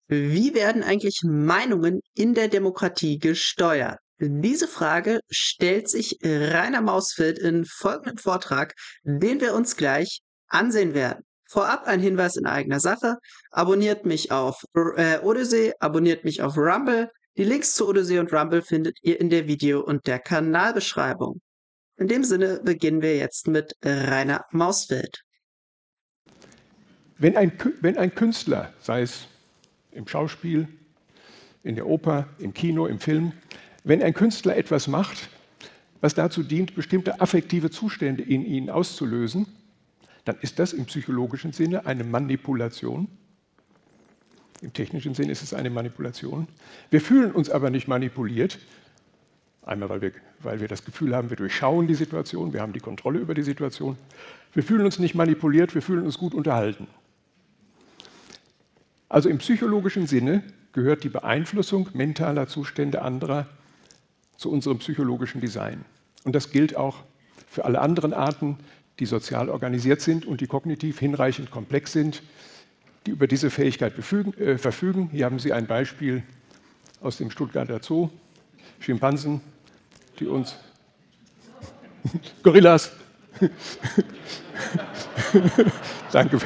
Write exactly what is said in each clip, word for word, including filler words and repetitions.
Wie werden eigentlich Meinungen in der Demokratie gesteuert? Diese Frage stellt sich Rainer Mausfeld in folgendem Vortrag, den wir uns gleich ansehen werden. Vorab ein Hinweis in eigener Sache. Abonniert mich auf äh, Odyssey, abonniert mich auf Rumble. Die Links zu Odyssey und Rumble findet ihr in der Video- und der Kanalbeschreibung. In dem Sinne beginnen wir jetzt mit Rainer Mausfeld. Wenn ein, wenn ein Künstler, sei es im Schauspiel, in der Oper, im Kino, im Film, wenn ein Künstler etwas macht, was dazu dient, bestimmte affektive Zustände in ihnen auszulösen, dann ist das im psychologischen Sinne eine Manipulation. Im technischen Sinne ist es eine Manipulation. Wir fühlen uns aber nicht manipuliert. Einmal, weil wir, weil wir das Gefühl haben, wir durchschauen die Situation, wir haben die Kontrolle über die Situation. Wir fühlen uns nicht manipuliert, wir fühlen uns gut unterhalten. Also im psychologischen Sinne gehört die Beeinflussung mentaler Zustände anderer zu unserem psychologischen Design. Und das gilt auch für alle anderen Arten, die sozial organisiert sind und die kognitiv hinreichend komplex sind, die über diese Fähigkeit befügen, äh, verfügen. Hier haben Sie ein Beispiel aus dem Stuttgarter Zoo. Schimpansen, die uns... Gorillas! Danke.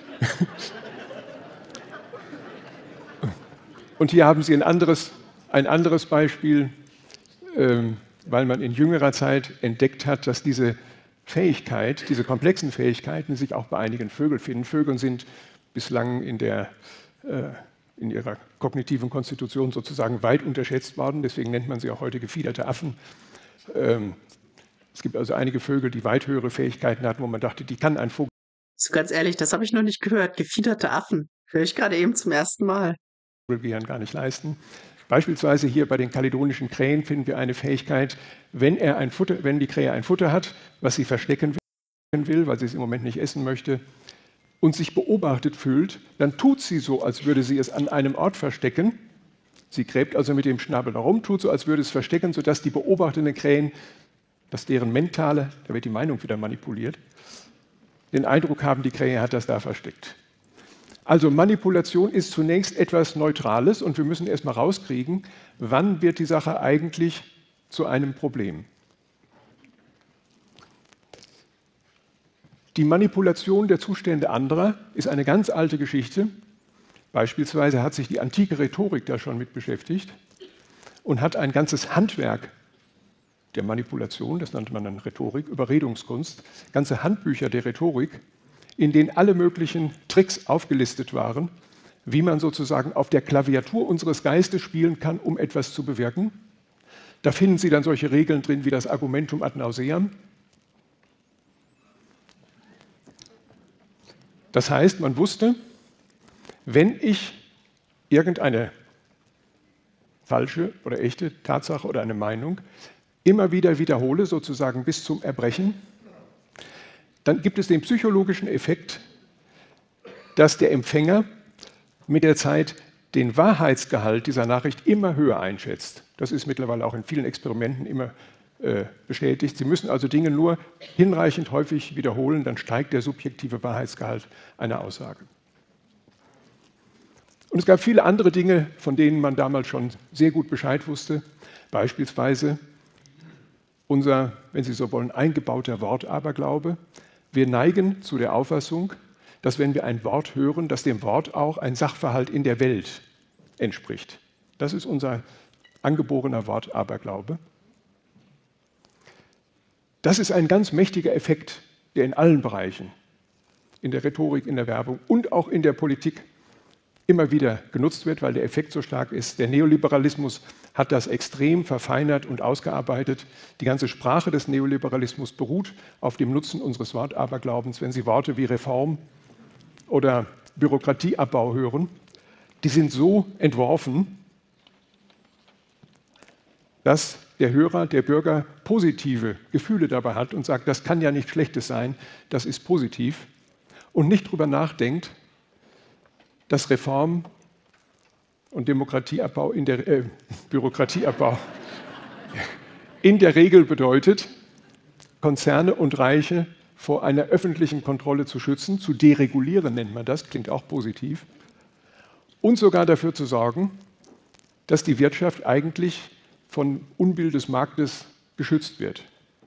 Und hier haben Sie ein anderes, ein anderes Beispiel, ähm, weil man in jüngerer Zeit entdeckt hat, dass diese Fähigkeit, diese komplexen Fähigkeiten sich auch bei einigen Vögeln finden. Vögel sind bislang in, der, äh, in ihrer kognitiven Konstitution sozusagen weit unterschätzt worden, deswegen nennt man sie auch heute gefiederte Affen. Ähm, es gibt also einige Vögel, die weit höhere Fähigkeiten hatten, wo man dachte, die kann ein Vogel. So ganz ehrlich, das habe ich noch nicht gehört. Gefiederte Affen. Höre ich gerade eben zum ersten Mal. Gehirn gar nicht leisten. Beispielsweise hier bei den kaledonischen Krähen finden wir eine Fähigkeit, wenn, er ein Futter, wenn die Krähe ein Futter hat, was sie verstecken will, weil sie es im Moment nicht essen möchte, und sich beobachtet fühlt, dann tut sie so, als würde sie es an einem Ort verstecken. Sie gräbt also mit dem Schnabel herum, tut so, als würde es verstecken, sodass die beobachtenden Krähen, dass deren mentale, da wird die Meinung wieder manipuliert, den Eindruck haben, die Krähe hat das da versteckt. Also Manipulation ist zunächst etwas Neutrales und wir müssen erst mal rauskriegen, wann wird die Sache eigentlich zu einem Problem. Die Manipulation der Zustände anderer ist eine ganz alte Geschichte. Beispielsweise hat sich die antike Rhetorik da schon mit beschäftigt und hat ein ganzes Handwerk der Manipulation, das nannte man dann Rhetorik, Überredungskunst, ganze Handbücher der Rhetorik, in denen alle möglichen Tricks aufgelistet waren, wie man sozusagen auf der Klaviatur unseres Geistes spielen kann, um etwas zu bewirken. Da finden Sie dann solche Regeln drin wie das Argumentum ad nauseam. Das heißt, man wusste, wenn ich irgendeine falsche oder echte Tatsache oder eine Meinung immer wieder wiederhole, sozusagen bis zum Erbrechen, dann gibt es den psychologischen Effekt, dass der Empfänger mit der Zeit den Wahrheitsgehalt dieser Nachricht immer höher einschätzt. Das ist mittlerweile auch in vielen Experimenten immer äh, bestätigt. Sie müssen also Dinge nur hinreichend häufig wiederholen, dann steigt der subjektive Wahrheitsgehalt einer Aussage. Und es gab viele andere Dinge, von denen man damals schon sehr gut Bescheid wusste. Beispielsweise unser, wenn Sie so wollen, eingebauter Wortaberglaube. Wir neigen zu der Auffassung, dass wenn wir ein Wort hören, dass dem Wort auch ein Sachverhalt in der Welt entspricht. Das ist unser angeborener Wortaberglaube. Das ist ein ganz mächtiger Effekt, der in allen Bereichen, in der Rhetorik, in der Werbung und auch in der Politik immer wieder genutzt wird, weil der Effekt so stark ist. Der Neoliberalismus hat das extrem verfeinert und ausgearbeitet. Die ganze Sprache des Neoliberalismus beruht auf dem Nutzen unseres Wortaberglaubens. Wenn Sie Worte wie Reform oder Bürokratieabbau hören, die sind so entworfen, dass der Hörer, der Bürger positive Gefühle dabei hat und sagt, das kann ja nichts Schlechtes sein, das ist positiv, und nicht darüber nachdenkt, dass Reform und Demokratieabbau in der, äh, Bürokratieabbau in der Regel bedeutet, Konzerne und Reiche vor einer öffentlichen Kontrolle zu schützen, zu deregulieren nennt man das, klingt auch positiv, und sogar dafür zu sorgen, dass die Wirtschaft eigentlich von Unbill des Marktes geschützt wird.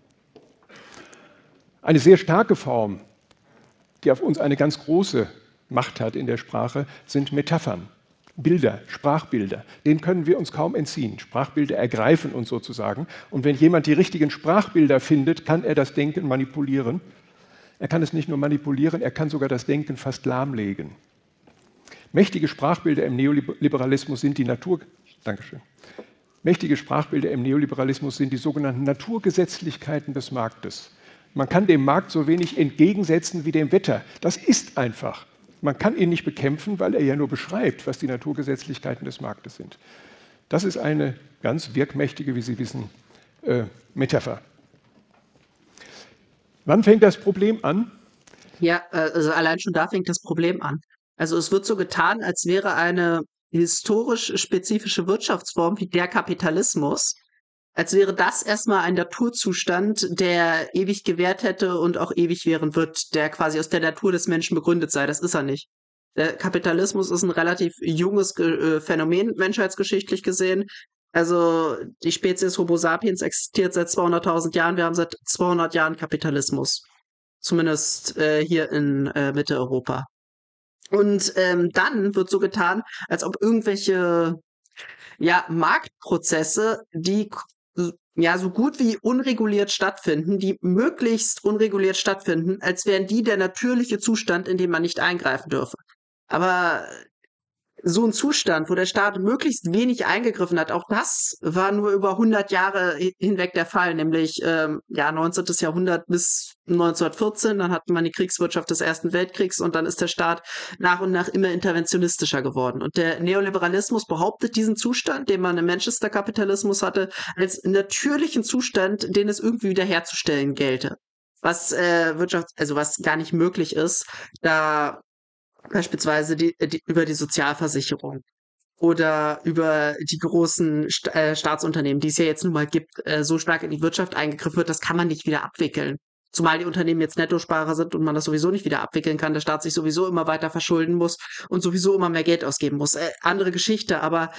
Eine sehr starke Form, die auf uns eine ganz große Macht hat in der Sprache, sind Metaphern, Bilder, Sprachbilder. Denen können wir uns kaum entziehen. Sprachbilder ergreifen uns sozusagen. Und wenn jemand die richtigen Sprachbilder findet, kann er das Denken manipulieren. Er kann es nicht nur manipulieren, er kann sogar das Denken fast lahmlegen. Mächtige Sprachbilder im Neoliberalismus sind die Natur... Dankeschön. Mächtige Sprachbilder im Neoliberalismus sind die sogenannten Naturgesetzlichkeiten des Marktes. Man kann dem Markt so wenig entgegensetzen wie dem Wetter. Das ist einfach. Man kann ihn nicht bekämpfen, weil er ja nur beschreibt, was die Naturgesetzlichkeiten des Marktes sind. Das ist eine ganz wirkmächtige, wie Sie wissen, äh, Metapher. Wann fängt das Problem an? Ja, äh, also allein schon da fängt das Problem an. Also es wird so getan, als wäre eine historisch spezifische Wirtschaftsform wie der Kapitalismus, als wäre das erstmal ein Naturzustand, der ewig gewährt hätte und auch ewig währen wird, der quasi aus der Natur des Menschen begründet sei. Das ist er nicht. Der Kapitalismus ist ein relativ junges äh, Phänomen, menschheitsgeschichtlich gesehen. Also die Spezies Homo sapiens existiert seit zweihunderttausend Jahren. Wir haben seit zweihundert Jahren Kapitalismus. Zumindest äh, hier in äh, Mitteleuropa. Und ähm, dann wird so getan, als ob irgendwelche ja, Marktprozesse, die ja so gut wie unreguliert stattfinden, die möglichst unreguliert stattfinden, als wären die der natürliche Zustand, in den man nicht eingreifen dürfe. Aber so ein Zustand, wo der Staat möglichst wenig eingegriffen hat, auch das war nur über hundert Jahre hinweg der Fall, nämlich ähm, ja neunzehnten. Jahrhundert bis neunzehnhundertvierzehn, dann hatte man die Kriegswirtschaft des Ersten Weltkriegs und dann ist der Staat nach und nach immer interventionistischer geworden. Und der Neoliberalismus behauptet diesen Zustand, den man im Manchester-Kapitalismus hatte, als natürlichen Zustand, den es irgendwie wiederherzustellen gelte. Was äh, Wirtschaft, also was gar nicht möglich ist, da beispielsweise die, die, über die Sozialversicherung oder über die großen Sta äh, Staatsunternehmen, die es ja jetzt nun mal gibt, äh, so stark in die Wirtschaft eingegriffen wird, das kann man nicht wieder abwickeln. Zumal die Unternehmen jetzt Nettosparer sind und man das sowieso nicht wieder abwickeln kann, der Staat sich sowieso immer weiter verschulden muss und sowieso immer mehr Geld ausgeben muss. Äh, andere Geschichte, aber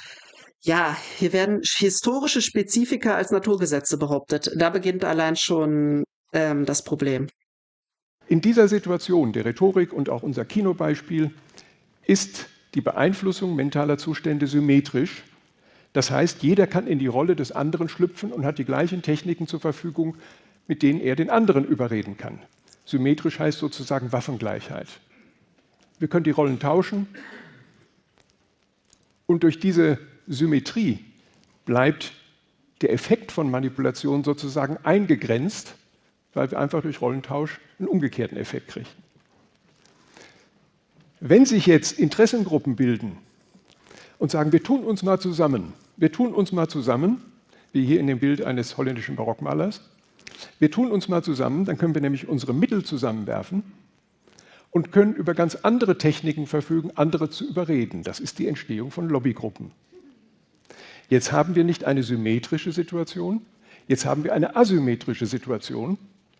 ja, hier werden historische Spezifika als Naturgesetze behauptet. Da beginnt allein schon ähm, das Problem. In dieser Situation der Rhetorik und auch unser Kinobeispiel ist die Beeinflussung mentaler Zustände symmetrisch. Das heißt, jeder kann in die Rolle des anderen schlüpfen und hat die gleichen Techniken zur Verfügung, mit denen er den anderen überreden kann. Symmetrisch heißt sozusagen Waffengleichheit. Wir können die Rollen tauschen und durch diese Symmetrie bleibt der Effekt von Manipulation sozusagen eingegrenzt, weil wir einfach durch Rollentausch einen umgekehrten Effekt kriegen. Wenn sich jetzt Interessengruppen bilden und sagen, wir tun uns mal zusammen, wir tun uns mal zusammen, wie hier in dem Bild eines holländischen Barockmalers, wir tun uns mal zusammen, dann können wir nämlich unsere Mittel zusammenwerfen und können über ganz andere Techniken verfügen, andere zu überreden. Das ist die Entstehung von Lobbygruppen. Jetzt haben wir nicht eine symmetrische Situation, jetzt haben wir eine asymmetrische Situation.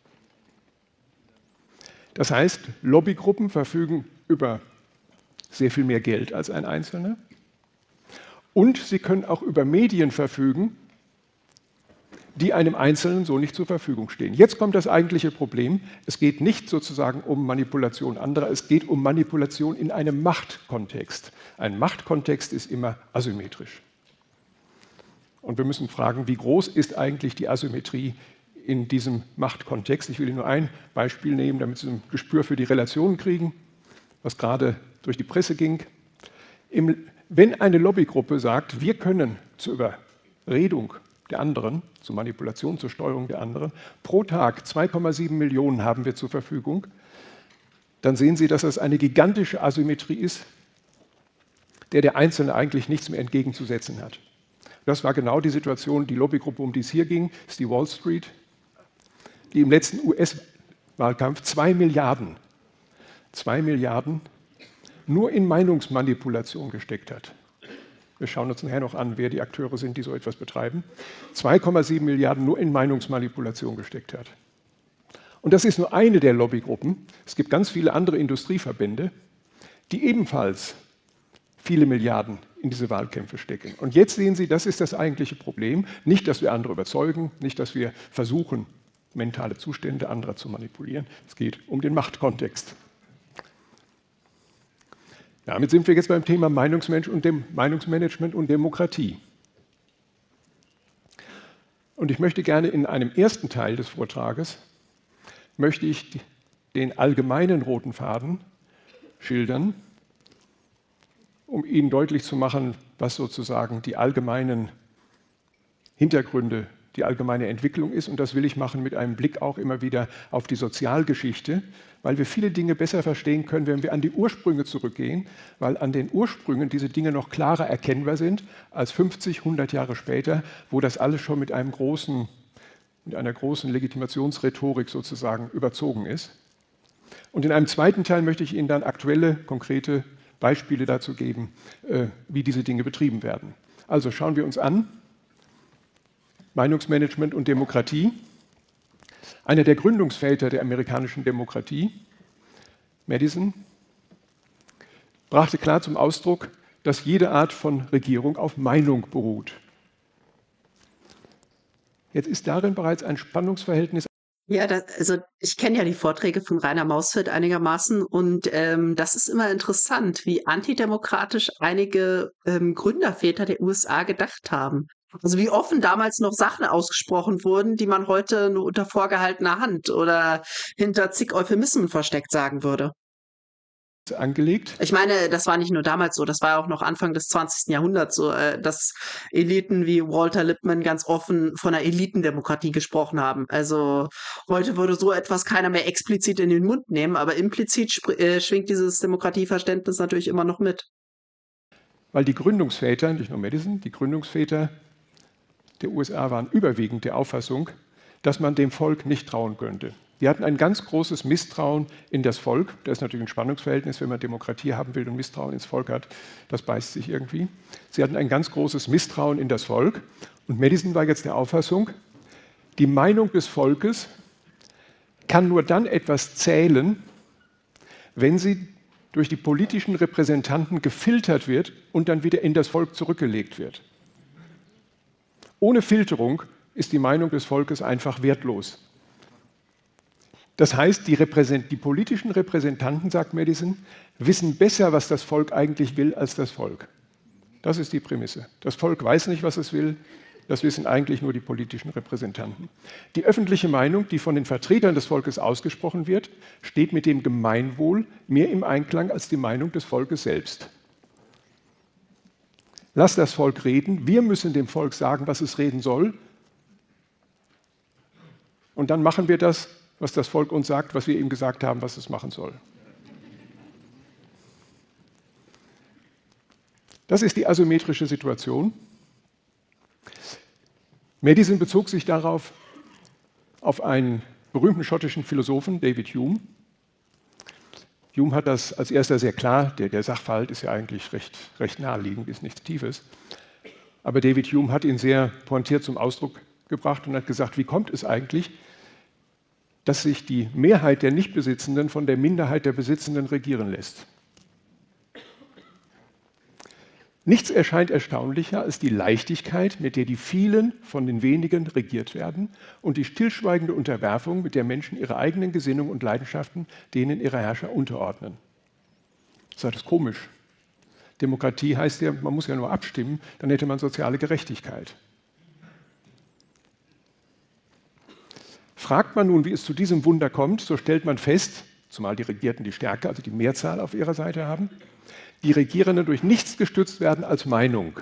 Das heißt, Lobbygruppen verfügen über sehr viel mehr Geld als ein Einzelner und sie können auch über Medien verfügen, die einem Einzelnen so nicht zur Verfügung stehen. Jetzt kommt das eigentliche Problem. Es geht nicht sozusagen um Manipulation anderer, es geht um Manipulation in einem Machtkontext. Ein Machtkontext ist immer asymmetrisch. Und wir müssen fragen, wie groß ist eigentlich die Asymmetrie in diesem Machtkontext. Ich will Ihnen nur ein Beispiel nehmen, damit Sie ein Gespür für die Relationen kriegen, was gerade durch die Presse ging. Im, wenn eine Lobbygruppe sagt, wir können zur Überredung der anderen, zur Manipulation, zur Steuerung der anderen, pro Tag zwei Komma sieben Millionen haben wir zur Verfügung, dann sehen Sie, dass das eine gigantische Asymmetrie ist, der der Einzelne eigentlich nichts mehr entgegenzusetzen hat. Das war genau die Situation, die Lobbygruppe, um die es hier ging, ist die Wall Street, die im letzten U S-Wahlkampf zwei Milliarden, zwei Milliarden nur in Meinungsmanipulation gesteckt hat. Wir schauen uns nachher noch an, wer die Akteure sind, die so etwas betreiben. zwei Komma sieben Milliarden nur in Meinungsmanipulation gesteckt hat. Und das ist nur eine der Lobbygruppen. Es gibt ganz viele andere Industrieverbände, die ebenfalls viele Milliarden in diese Wahlkämpfe stecken. Und jetzt sehen Sie, das ist das eigentliche Problem. Nicht, dass wir andere überzeugen, nicht, dass wir versuchen, mentale Zustände anderer zu manipulieren. Es geht um den Machtkontext. Damit sind wir jetzt beim Thema Meinungsmanagement und Demokratie. Und ich möchte gerne in einem ersten Teil des Vortrages, möchte ich den allgemeinen roten Faden schildern, um Ihnen deutlich zu machen, was sozusagen die allgemeinen Hintergründe, die allgemeine Entwicklung ist. Und das will ich machen mit einem Blick auch immer wieder auf die Sozialgeschichte, weil wir viele Dinge besser verstehen können, wenn wir an die Ursprünge zurückgehen, weil an den Ursprüngen diese Dinge noch klarer erkennbar sind als fünfzig, hundert Jahre später, wo das alles schon mit einem großen, mit einer großen Legitimationsrhetorik sozusagen überzogen ist. Und in einem zweiten Teil möchte ich Ihnen dann aktuelle, konkrete Beispiele dazu geben, wie diese Dinge betrieben werden. Also schauen wir uns an, Meinungsmanagement und Demokratie. Einer der Gründungsväter der amerikanischen Demokratie, Madison, brachte klar zum Ausdruck, dass jede Art von Regierung auf Meinung beruht. Jetzt ist darin bereits ein Spannungsverhältnis. Ja, das, also ich kenne ja die Vorträge von Rainer Mausfeld einigermaßen und ähm, das ist immer interessant, wie antidemokratisch einige ähm, Gründerväter der U S A gedacht haben. Also wie offen damals noch Sachen ausgesprochen wurden, die man heute nur unter vorgehaltener Hand oder hinter zig Euphemismen versteckt sagen würde. Angelegt. Ich meine, das war nicht nur damals so, das war auch noch Anfang des zwanzigsten Jahrhunderts so, äh, dass Eliten wie Walter Lippmann ganz offen von einer Elitendemokratie gesprochen haben. Also heute würde so etwas keiner mehr explizit in den Mund nehmen, aber implizit äh, schwingt dieses Demokratieverständnis natürlich immer noch mit. Weil die Gründungsväter, nicht nur Madison, die Gründungsväter der U S A waren überwiegend der Auffassung, dass man dem Volk nicht trauen könnte. Die hatten ein ganz großes Misstrauen in das Volk. Da ist natürlich ein Spannungsverhältnis, wenn man Demokratie haben will und Misstrauen ins Volk hat. Das beißt sich irgendwie. Sie hatten ein ganz großes Misstrauen in das Volk. Und Madison war jetzt der Auffassung, die Meinung des Volkes kann nur dann etwas zählen, wenn sie durch die politischen Repräsentanten gefiltert wird und dann wieder in das Volk zurückgelegt wird. Ohne Filterung ist die Meinung des Volkes einfach wertlos. Das heißt, die, Repräsent- die politischen Repräsentanten, sagt Madison, wissen besser, was das Volk eigentlich will, als das Volk. Das ist die Prämisse. Das Volk weiß nicht, was es will, das wissen eigentlich nur die politischen Repräsentanten. Die öffentliche Meinung, die von den Vertretern des Volkes ausgesprochen wird, steht mit dem Gemeinwohl mehr im Einklang als die Meinung des Volkes selbst. Lass das Volk reden, wir müssen dem Volk sagen, was es reden soll, und dann machen wir das, was das Volk uns sagt, was wir ihm gesagt haben, was es machen soll. Das ist die asymmetrische Situation. Madison bezog sich darauf auf einen berühmten schottischen Philosophen, David Hume. Hume hat das als erster sehr klar, der, der Sachverhalt ist ja eigentlich recht, recht naheliegend, ist nichts Tiefes. Aber David Hume hat ihn sehr pointiert zum Ausdruck gebracht und hat gesagt, wie kommt es eigentlich, dass sich die Mehrheit der Nichtbesitzenden von der Minderheit der Besitzenden regieren lässt. Nichts erscheint erstaunlicher als die Leichtigkeit, mit der die vielen von den wenigen regiert werden und die stillschweigende Unterwerfung, mit der Menschen ihre eigenen Gesinnungen und Leidenschaften denen ihrer Herrscher unterordnen. Das ist alles komisch. Demokratie heißt ja, man muss ja nur abstimmen, dann hätte man soziale Gerechtigkeit. Fragt man nun, wie es zu diesem Wunder kommt, so stellt man fest, zumal die Regierten die Stärke, also die Mehrzahl auf ihrer Seite haben, die Regierenden durch nichts gestützt werden als Meinung.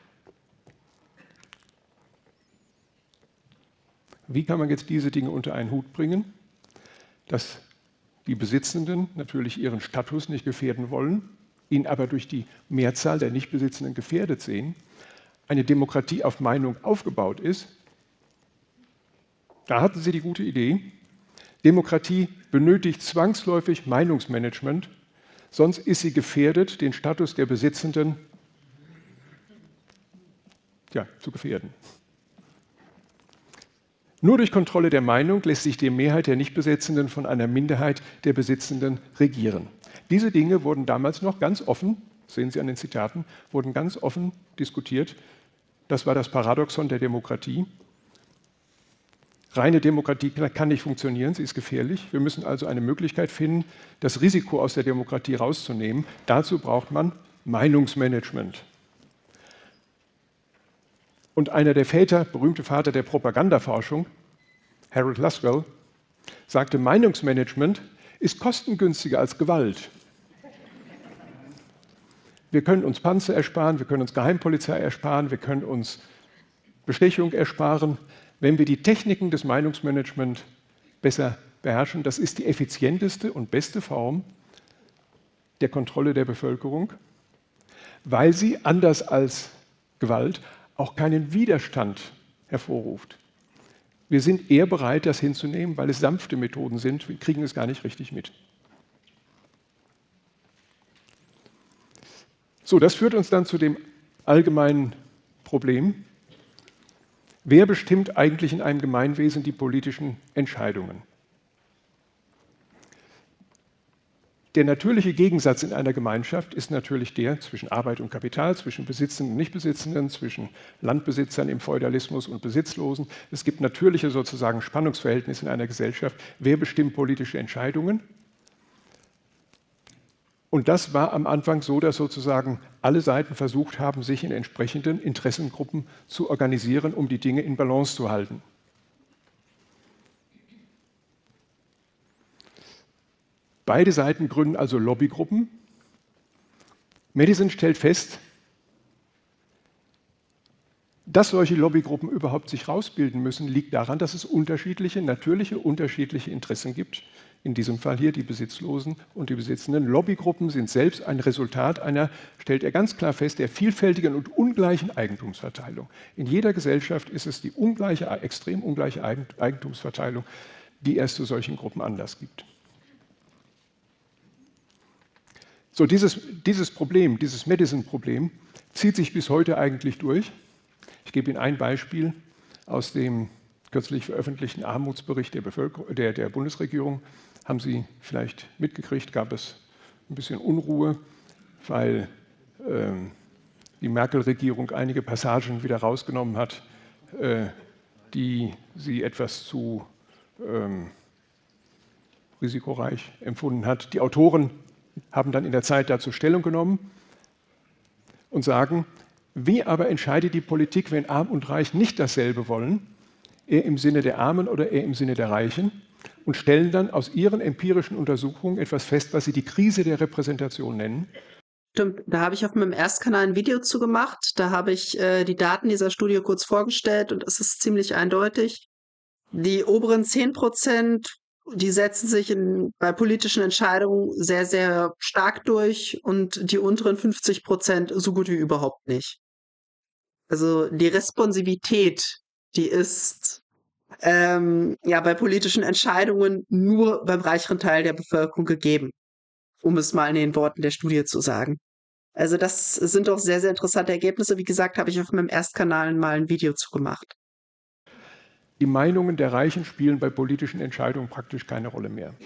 Wie kann man jetzt diese Dinge unter einen Hut bringen? Dass die Besitzenden natürlich ihren Status nicht gefährden wollen, ihn aber durch die Mehrzahl der Nichtbesitzenden gefährdet sehen, eine Demokratie auf Meinung aufgebaut ist. Da hatten Sie die gute Idee, Demokratie benötigt zwangsläufig Meinungsmanagement, sonst ist sie gefährdet, den Status der Besitzenden ja, zu gefährden. Nur durch Kontrolle der Meinung lässt sich die Mehrheit der Nichtbesitzenden von einer Minderheit der Besitzenden regieren. Diese Dinge wurden damals noch ganz offen sehen Sie an den Zitaten, wurden ganz offen diskutiert. Das war das Paradoxon der Demokratie. Reine Demokratie kann nicht funktionieren, sie ist gefährlich. Wir müssen also eine Möglichkeit finden, das Risiko aus der Demokratie rauszunehmen. Dazu braucht man Meinungsmanagement. Und einer der Väter, berühmte Vater der Propagandaforschung, Harold Laswell, sagte, Meinungsmanagement ist kostengünstiger als Gewalt. Wir können uns Panzer ersparen, wir können uns Geheimpolizei ersparen, wir können uns Bestechung ersparen, wenn wir die Techniken des Meinungsmanagements besser beherrschen. Das ist die effizienteste und beste Form der Kontrolle der Bevölkerung, weil sie, anders als Gewalt, auch keinen Widerstand hervorruft. Wir sind eher bereit, das hinzunehmen, weil es sanfte Methoden sind. Wir kriegen es gar nicht richtig mit. So, das führt uns dann zu dem allgemeinen Problem. Wer bestimmt eigentlich in einem Gemeinwesen die politischen Entscheidungen? Der natürliche Gegensatz in einer Gemeinschaft ist natürlich der zwischen Arbeit und Kapital, zwischen Besitzenden und Nichtbesitzenden, zwischen Landbesitzern im Feudalismus und Besitzlosen. Es gibt natürliche sozusagen Spannungsverhältnisse in einer Gesellschaft. Wer bestimmt politische Entscheidungen? Und das war am Anfang so, dass sozusagen alle Seiten versucht haben, sich in entsprechenden Interessengruppen zu organisieren, um die Dinge in Balance zu halten. Beide Seiten gründen also Lobbygruppen. Madison stellt fest, dass solche Lobbygruppen überhaupt sich rausbilden müssen, liegt daran, dass es unterschiedliche, natürliche, unterschiedliche Interessen gibt. In diesem Fall hier die Besitzlosen und die Besitzenden. Lobbygruppen sind selbst ein Resultat einer, stellt er ganz klar fest, der vielfältigen und ungleichen Eigentumsverteilung. In jeder Gesellschaft ist es die ungleiche, extrem ungleiche Eigentumsverteilung, die erst zu solchen Gruppen Anlass gibt. So, dieses, dieses Problem, dieses Madison-Problem zieht sich bis heute eigentlich durch. Ich gebe Ihnen ein Beispiel aus dem kürzlich veröffentlichten Armutsbericht der, Bevölkerung, der, der Bundesregierung. Haben Sie vielleicht mitgekriegt, gab es ein bisschen Unruhe, weil ähm, die Merkel-Regierung einige Passagen wieder rausgenommen hat, äh, die sie etwas zu ähm, risikoreich empfunden hat. Die Autoren haben dann in der Zeit dazu Stellung genommen und sagen, wie aber entscheidet die Politik, wenn Arm und Reich nicht dasselbe wollen, eher im Sinne der Armen oder eher im Sinne der Reichen, und stellen dann aus ihren empirischen Untersuchungen etwas fest, was sie die Krise der Repräsentation nennen. Stimmt, da habe ich auf meinem Erstkanal ein Video zu gemacht. Da habe ich äh, die Daten dieser Studie kurz vorgestellt und es ist ziemlich eindeutig. Die oberen zehn Prozent, die setzen sich in, bei politischen Entscheidungen sehr, sehr stark durch und die unteren fünfzig Prozent so gut wie überhaupt nicht. Also die Responsivität, die ist ähm, ja bei politischen Entscheidungen nur beim reicheren Teil der Bevölkerung gegeben, um es mal in den Worten der Studie zu sagen. Also das sind doch sehr, sehr interessante Ergebnisse. Wie gesagt, habe ich auf meinem Erstkanal mal ein Video zu gemacht. Die Meinungen der Reichen spielen bei politischen Entscheidungen praktisch keine Rolle mehr.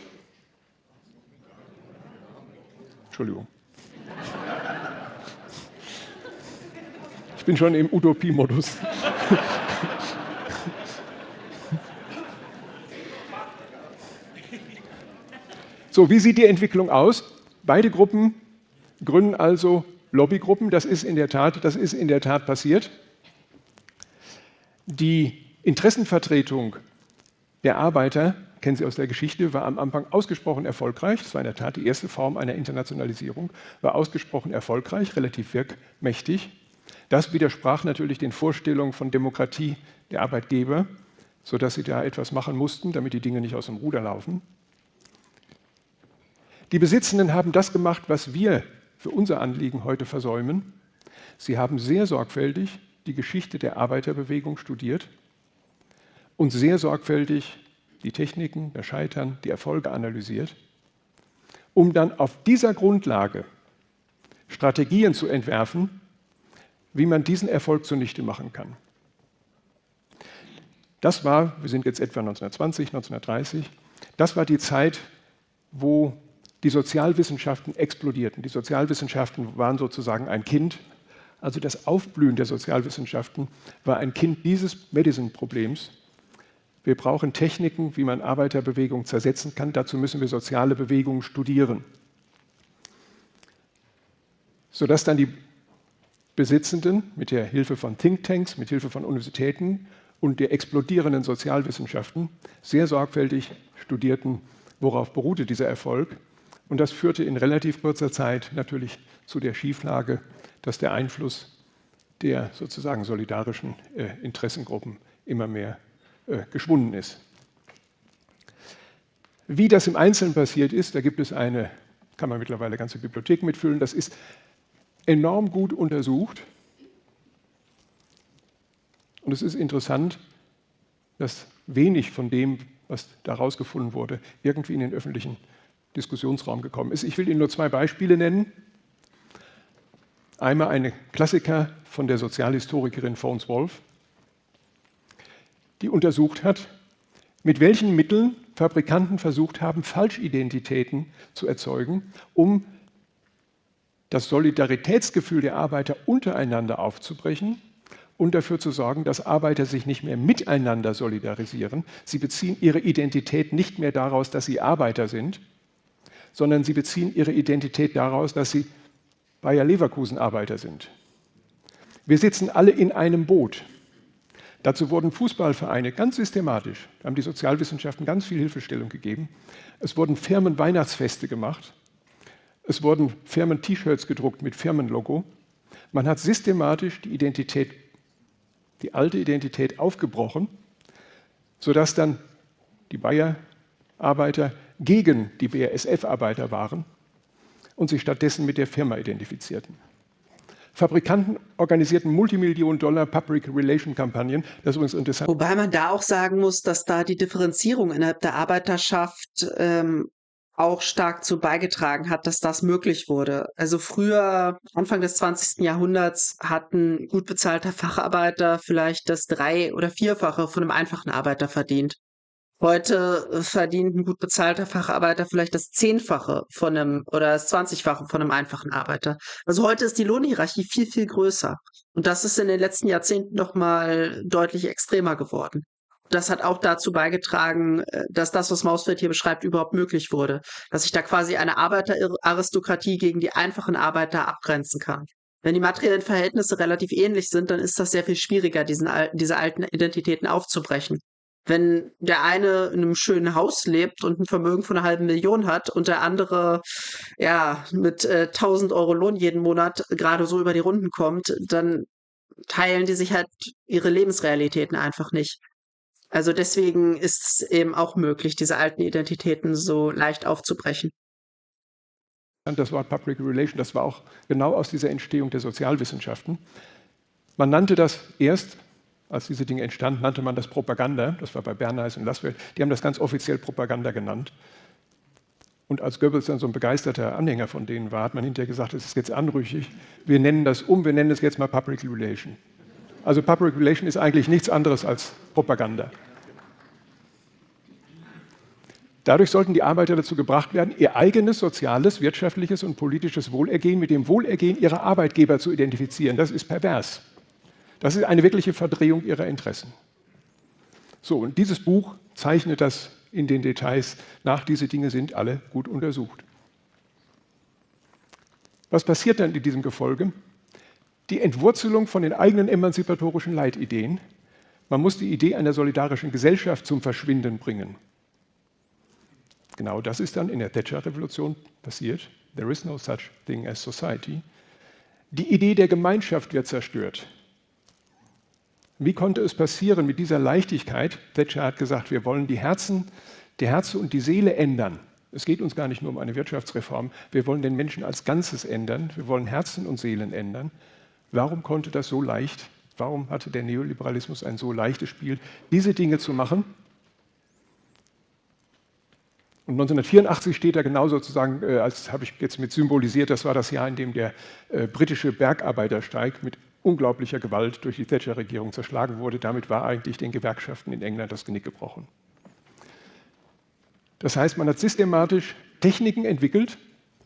Entschuldigung. Ich bin schon im Utopie-Modus. So, wie sieht die Entwicklung aus? Beide Gruppen gründen also Lobbygruppen. Das ist in der Tat, das ist in der Tat passiert. Die Interessenvertretung der Arbeiter, kennen Sie aus der Geschichte, war am Anfang ausgesprochen erfolgreich. Das war in der Tat die erste Form einer Internationalisierung, war ausgesprochen erfolgreich, relativ wirkmächtig. Das widersprach natürlich den Vorstellungen von Demokratie der Arbeitgeber, sodass sie da etwas machen mussten, damit die Dinge nicht aus dem Ruder laufen. Die Besitzenden haben das gemacht, was wir für unser Anliegen heute versäumen. Sie haben sehr sorgfältig die Geschichte der Arbeiterbewegung studiert und sehr sorgfältig die Techniken, das Scheitern, die Erfolge analysiert, um dann auf dieser Grundlage Strategien zu entwerfen, wie man diesen Erfolg zunichte machen kann. Das war, wir sind jetzt etwa neunzehnhundertzwanzig, neunzehnhundertdreißig, das war die Zeit, wo die Sozialwissenschaften explodierten. Die Sozialwissenschaften waren sozusagen ein Kind, also das Aufblühen der Sozialwissenschaften war ein Kind dieses Medicine-Problems. Wir brauchen Techniken, wie man Arbeiterbewegung zersetzen kann. Dazu müssen wir soziale Bewegungen studieren. Sodass dann die Besitzenden mit der Hilfe von Thinktanks, mit Hilfe von Universitäten und der explodierenden Sozialwissenschaften sehr sorgfältig studierten, worauf beruhte dieser Erfolg. Und das führte in relativ kurzer Zeit natürlich zu der Schieflage, dass der Einfluss der sozusagen solidarischen äh, Interessengruppen immer mehr äh, geschwunden ist. Wie das im Einzelnen passiert ist, da gibt es eine, kann man mittlerweile ganze Bibliothek mitfüllen, das ist enorm gut untersucht. Und es ist interessant, dass wenig von dem, was da rausgefunden wurde, irgendwie in den öffentlichen Diskussionsraum gekommen ist. Ich will Ihnen nur zwei Beispiele nennen. Einmal eine Klassiker von der Sozialhistorikerin Fownes Wolf, die untersucht hat, mit welchen Mitteln Fabrikanten versucht haben, Falschidentitäten zu erzeugen, um das Solidaritätsgefühl der Arbeiter untereinander aufzubrechen und dafür zu sorgen, dass Arbeiter sich nicht mehr miteinander solidarisieren. Sie beziehen ihre Identität nicht mehr daraus, dass sie Arbeiter sind, sondern sie beziehen ihre Identität daraus, dass sie Bayer Leverkusen-Arbeiter sind. Wir sitzen alle in einem Boot. Dazu wurden Fußballvereine ganz systematisch, da haben die Sozialwissenschaften ganz viel Hilfestellung gegeben. Es wurden Firmen-Weihnachtsfeste gemacht. Es wurden Firmen-T-Shirts gedruckt mit Firmenlogo. Man hat systematisch die Identität, die alte Identität aufgebrochen, sodass dann die Bayer-Arbeiter gegen die B A S F-Arbeiter waren und sich stattdessen mit der Firma identifizierten. Fabrikanten organisierten Multimillionen-Dollar Public Relation Kampagnen. Das ist übrigens interessant. Wobei man da auch sagen muss, dass da die Differenzierung innerhalb der Arbeiterschaft ähm, auch stark zu beigetragen hat, dass das möglich wurde. Also früher, Anfang des zwanzigsten Jahrhunderts, hatten gut bezahlte Facharbeiter vielleicht das Drei- oder Vierfache von einem einfachen Arbeiter verdient. Heute äh, verdient ein gut bezahlter Facharbeiter vielleicht das Zehnfache von einem oder das Zwanzigfache von einem einfachen Arbeiter. Also heute ist die Lohnhierarchie viel, viel größer. Und das ist in den letzten Jahrzehnten noch mal deutlich extremer geworden. Das hat auch dazu beigetragen, äh, dass das, was Mausfeld hier beschreibt, überhaupt möglich wurde. Dass sich da quasi eine Arbeiteraristokratie gegen die einfachen Arbeiter abgrenzen kann. Wenn die materiellen Verhältnisse relativ ähnlich sind, dann ist das sehr viel schwieriger, diesen, al- diese alten Identitäten aufzubrechen. Wenn der eine in einem schönen Haus lebt und ein Vermögen von einer halben Million hat und der andere ja mit äh, tausend Euro Lohn jeden Monat gerade so über die Runden kommt, dann teilen die sich halt ihre Lebensrealitäten einfach nicht. Also deswegen ist es eben auch möglich, diese alten Identitäten so leicht aufzubrechen. Das Wort Public Relation, das war auch genau aus dieser Entstehung der Sozialwissenschaften. Man nannte das erst, als diese Dinge entstanden, nannte man das Propaganda. Das war bei Bernays und Lasswelt. Die haben das ganz offiziell Propaganda genannt. Und als Goebbels dann so ein begeisterter Anhänger von denen war, hat man hinterher gesagt, es ist jetzt anrüchig. Wir nennen das um, wir nennen es jetzt mal Public Relation. Also Public Relation ist eigentlich nichts anderes als Propaganda. Dadurch sollten die Arbeiter dazu gebracht werden, ihr eigenes soziales, wirtschaftliches und politisches Wohlergehen mit dem Wohlergehen ihrer Arbeitgeber zu identifizieren. Das ist pervers. Das ist eine wirkliche Verdrehung ihrer Interessen. So, und dieses Buch zeichnet das in den Details nach. Diese Dinge sind alle gut untersucht. Was passiert dann in diesem Gefolge? Die Entwurzelung von den eigenen emanzipatorischen Leitideen. Man muss die Idee einer solidarischen Gesellschaft zum Verschwinden bringen. Genau das ist dann in der Thatcher-Revolution passiert. There is no such thing as society. Die Idee der Gemeinschaft wird zerstört. Wie konnte es passieren mit dieser Leichtigkeit? Thatcher hat gesagt, wir wollen die Herzen, die Herz und die Seele ändern. Es geht uns gar nicht nur um eine Wirtschaftsreform. Wir wollen den Menschen als Ganzes ändern. Wir wollen Herzen und Seelen ändern. Warum konnte das so leicht? Warum hatte der Neoliberalismus ein so leichtes Spiel, diese Dinge zu machen? Und neunzehnhundertvierundachtzig steht da genau sozusagen, äh, als habe ich jetzt mit symbolisiert, das war das Jahr, in dem der äh, britische Bergarbeiterstreik mit unglaublicher Gewalt durch die Thatcher-Regierung zerschlagen wurde. Damit war eigentlich den Gewerkschaften in England das Genick gebrochen. Das heißt, man hat systematisch Techniken entwickelt,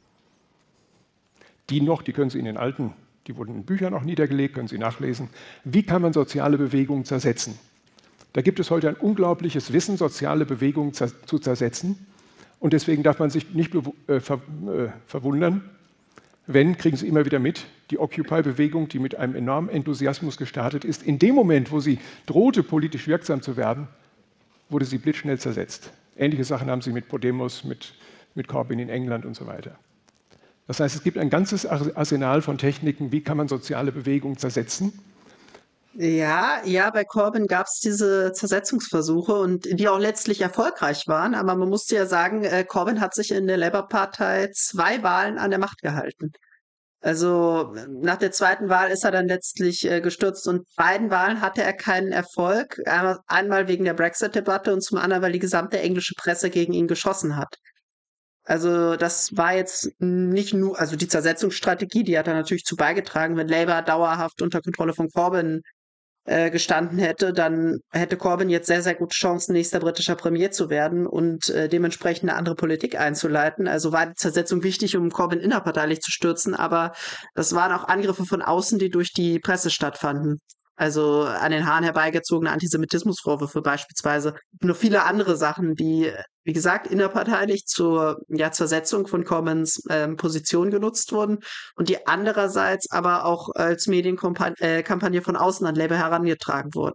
die noch, die können Sie in den alten, die wurden in Büchern auch niedergelegt, können Sie nachlesen. Wie kann man soziale Bewegungen zersetzen? Da gibt es heute ein unglaubliches Wissen, soziale Bewegungen zu zersetzen. Und deswegen darf man sich nicht äh, ver äh, verwundern, wenn, kriegen Sie immer wieder mit, die Occupy-Bewegung, die mit einem enormen Enthusiasmus gestartet ist, in dem Moment, wo sie drohte, politisch wirksam zu werden, wurde sie blitzschnell zersetzt. Ähnliche Sachen haben Sie mit Podemos, mit, mit Corbyn in England und so weiter. Das heißt, es gibt ein ganzes Arsenal von Techniken, wie kann man soziale Bewegungen zersetzen. Ja, ja, bei Corbyn gab es diese Zersetzungsversuche und die auch letztlich erfolgreich waren. Aber man musste ja sagen, äh, Corbyn hat sich in der Labour-Partei zwei Wahlen an der Macht gehalten. Also nach der zweiten Wahl ist er dann letztlich äh, gestürzt und beiden Wahlen hatte er keinen Erfolg. Einmal, einmal wegen der Brexit-Debatte und zum anderen, weil die gesamte englische Presse gegen ihn geschossen hat. Also das war jetzt nicht nur, also die Zersetzungsstrategie, die hat da natürlich zu beigetragen. Wenn Labour dauerhaft unter Kontrolle von Corbyn äh, gestanden hätte, dann hätte Corbyn jetzt sehr, sehr gute Chancen, nächster britischer Premier zu werden und äh, dementsprechend eine andere Politik einzuleiten. Also war die Zersetzung wichtig, um Corbyn innerparteilich zu stürzen, aber das waren auch Angriffe von außen, die durch die Presse stattfanden. Also an den Haaren herbeigezogene Antisemitismusvorwürfe beispielsweise. Und noch viele andere Sachen, die, wie gesagt, innerparteilich zur ja, Zersetzung von Corbyns ähm, Position genutzt wurden und die andererseits aber auch als Medienkampagne von außen an Labour herangetragen wurden.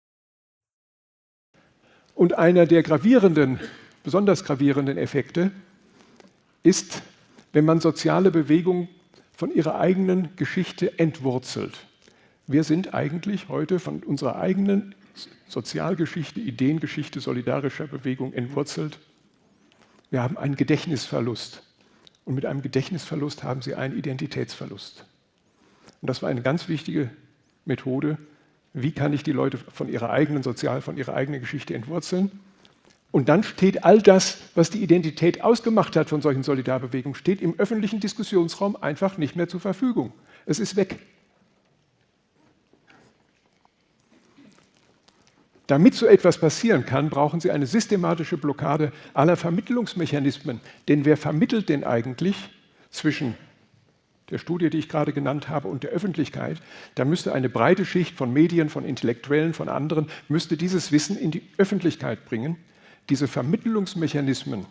Und einer der gravierenden, besonders gravierenden Effekte ist, wenn man soziale Bewegungen von ihrer eigenen Geschichte entwurzelt. Wir sind eigentlich heute von unserer eigenen Sozialgeschichte, Ideengeschichte solidarischer Bewegung entwurzelt. Wir haben einen Gedächtnisverlust. Und mit einem Gedächtnisverlust haben Sie einen Identitätsverlust. Und das war eine ganz wichtige Methode. Wie kann ich die Leute von ihrer eigenen Sozial, von ihrer eigenen Geschichte entwurzeln? Und dann steht all das, was die Identität ausgemacht hat von solchen Solidarbewegungen, steht im öffentlichen Diskussionsraum einfach nicht mehr zur Verfügung. Es ist weg. Damit so etwas passieren kann, brauchen Sie eine systematische Blockade aller Vermittlungsmechanismen. Denn wer vermittelt denn eigentlich zwischen der Studie, die ich gerade genannt habe, und der Öffentlichkeit? Da müsste eine breite Schicht von Medien, von Intellektuellen, von anderen, müsste dieses Wissen in die Öffentlichkeit bringen. Diese Vermittlungsmechanismen,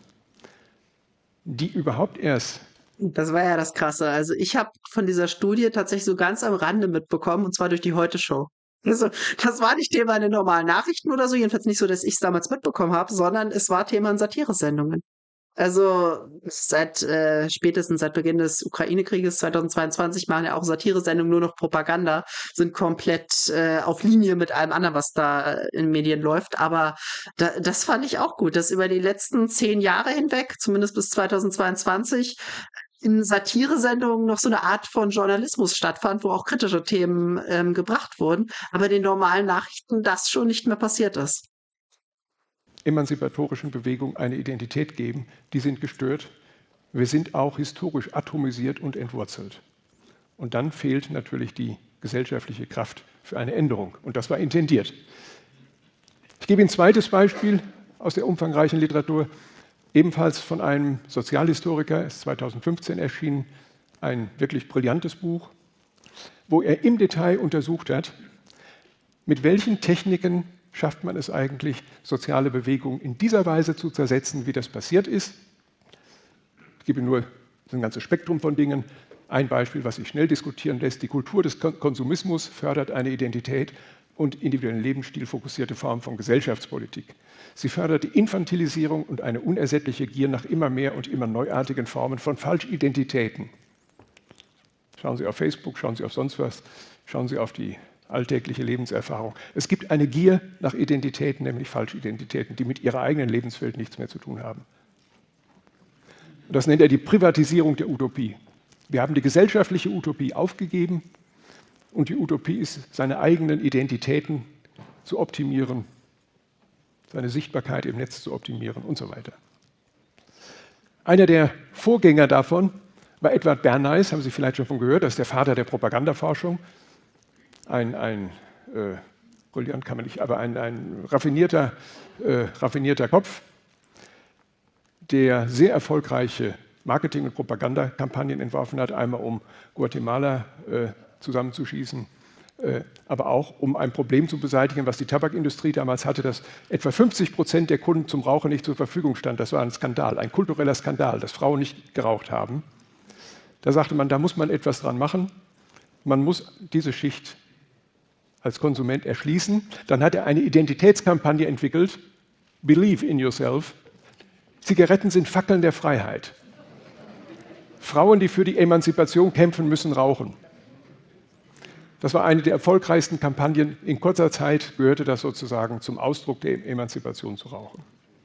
die überhaupt erst... Das war ja das Krasse. Also ich habe von dieser Studie tatsächlich so ganz am Rande mitbekommen, und zwar durch die Heute-Show. Also, das war nicht Thema in den normalen Nachrichten oder so, jedenfalls nicht so, dass ich es damals mitbekommen habe, sondern es war Thema in Satiresendungen. Also seit äh, spätestens seit Beginn des Ukraine-Krieges zweitausendzweiundzwanzig machen ja auch Satiresendungen nur noch Propaganda, sind komplett äh, auf Linie mit allem anderen, was da in Medien läuft. Aber da, das fand ich auch gut, dass über die letzten zehn Jahre hinweg, zumindest bis zweitausendzweiundzwanzig, in Satiresendungen noch so eine Art von Journalismus stattfand, wo auch kritische Themen ähm, gebracht wurden, aber in den normalen Nachrichten das schon nicht mehr passiert ist. Emanzipatorischen Bewegungen eine Identität geben, die sind gestört. Wir sind auch historisch atomisiert und entwurzelt. Und dann fehlt natürlich die gesellschaftliche Kraft für eine Änderung. Und das war intendiert. Ich gebe Ihnen ein zweites Beispiel aus der umfangreichen Literatur. Ebenfalls von einem Sozialhistoriker, ist zweitausendfünfzehn erschienen, ein wirklich brillantes Buch, wo er im Detail untersucht hat, mit welchen Techniken schafft man es eigentlich, soziale Bewegungen in dieser Weise zu zersetzen, wie das passiert ist. Ich gebe nur ein ganzes Spektrum von Dingen. Ein Beispiel, was sich schnell diskutieren lässt: Die Kultur des Konsumismus fördert eine Identität und individuellen Lebensstil fokussierte Form von Gesellschaftspolitik. Sie fördert die Infantilisierung und eine unersättliche Gier nach immer mehr und immer neuartigen Formen von Falschidentitäten. Schauen Sie auf Facebook, schauen Sie auf sonst was, schauen Sie auf die alltägliche Lebenserfahrung. Es gibt eine Gier nach Identitäten, nämlich Falschidentitäten, die mit ihrer eigenen Lebenswelt nichts mehr zu tun haben. Das nennt er die Privatisierung der Utopie. Wir haben die gesellschaftliche Utopie aufgegeben und die Utopie ist, seine eigenen Identitäten zu optimieren, seine Sichtbarkeit im Netz zu optimieren und so weiter. Einer der Vorgänger davon war Edward Bernays, haben Sie vielleicht schon von gehört, das ist der Vater der Propagandaforschung. Ein, ein äh, brillant kann man nicht, aber ein, ein raffinierter, äh, raffinierter Kopf, der sehr erfolgreiche Marketing- und Propagandakampagnen entworfen hat, einmal um Guatemala äh, zusammenzuschießen, äh, aber auch um ein Problem zu beseitigen, was die Tabakindustrie damals hatte, dass etwa fünfzig Prozent der Kunden zum Rauchen nicht zur Verfügung stand. Das war ein Skandal, ein kultureller Skandal, dass Frauen nicht geraucht haben. Da sagte man, da muss man etwas dran machen. Man muss diese Schicht als Konsument erschließen. Dann hat er eine Identitätskampagne entwickelt, Believe in Yourself. Zigaretten sind Fackeln der Freiheit. Frauen, die für die Emanzipation kämpfen, müssen rauchen. Das war eine der erfolgreichsten Kampagnen. In kurzer Zeit gehörte das sozusagen zum Ausdruck der Emanzipation zu rauchen.